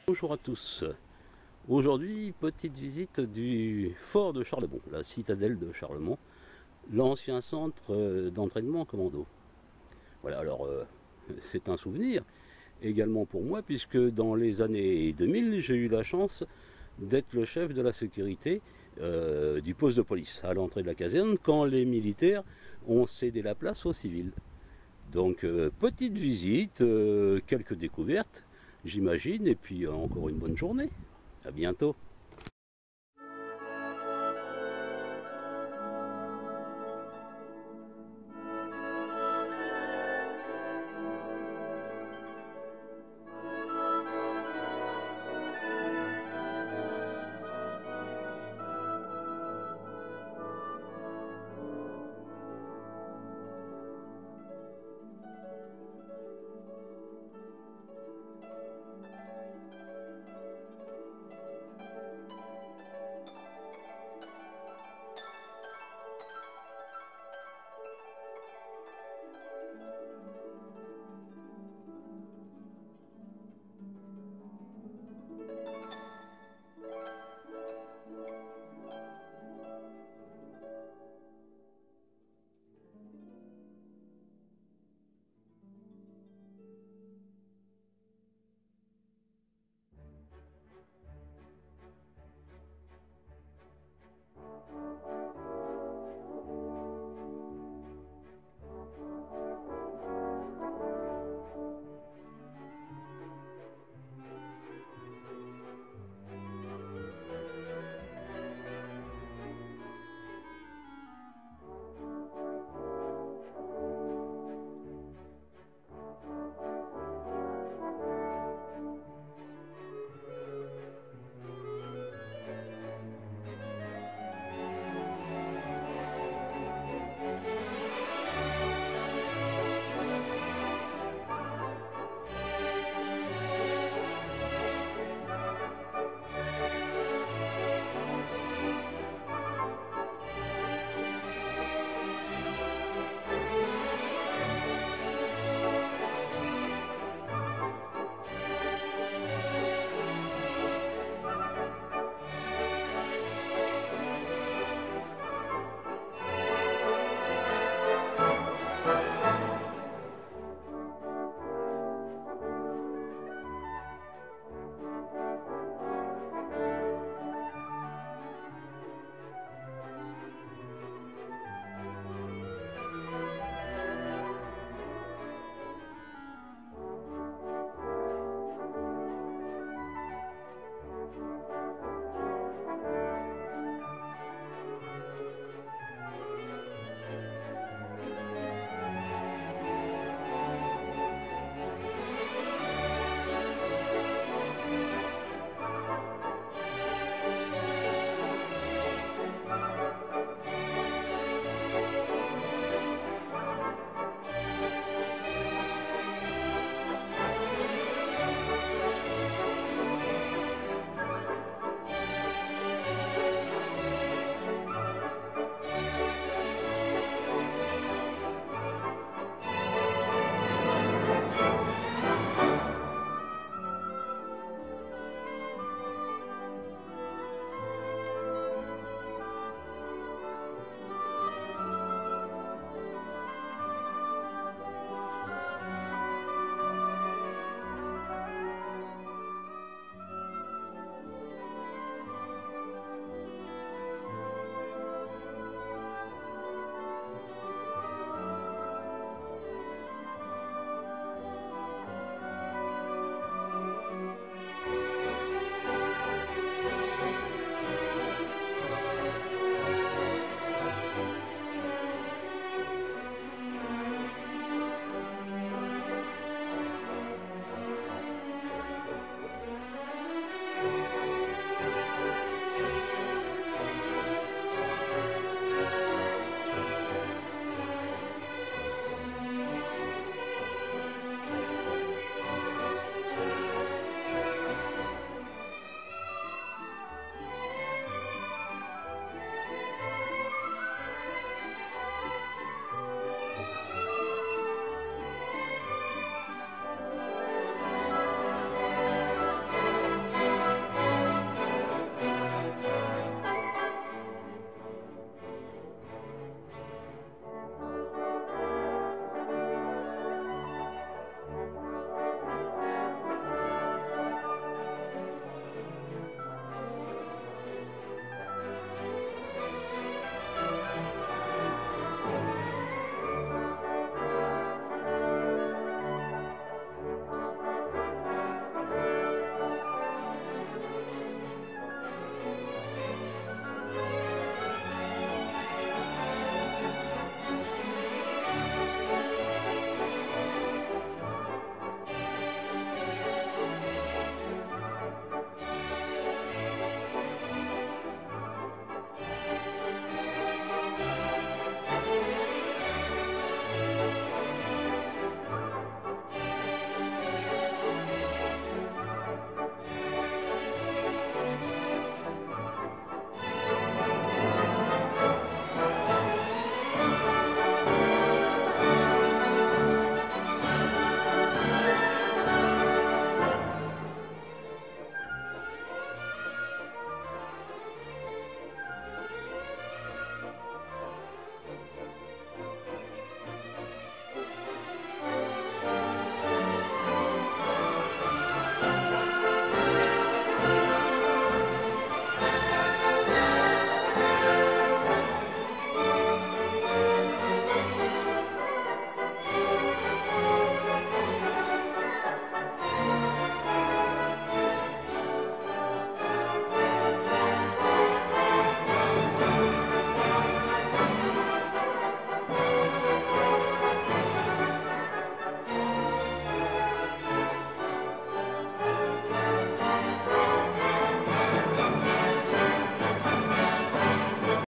Bonjour à tous. Aujourd'hui, petite visite du fort de Charlemont, la citadelle de Charlemont, l'ancien centre d'entraînement commando. Voilà, alors c'est un souvenir également pour moi, puisque dans les années 2000, j'ai eu la chance d'être le chef de la sécurité du poste de police à l'entrée de la caserne, quand les militaires ont cédé la place aux civils. Donc petite visite, quelques découvertes, j'imagine, et puis encore une bonne journée. À bientôt.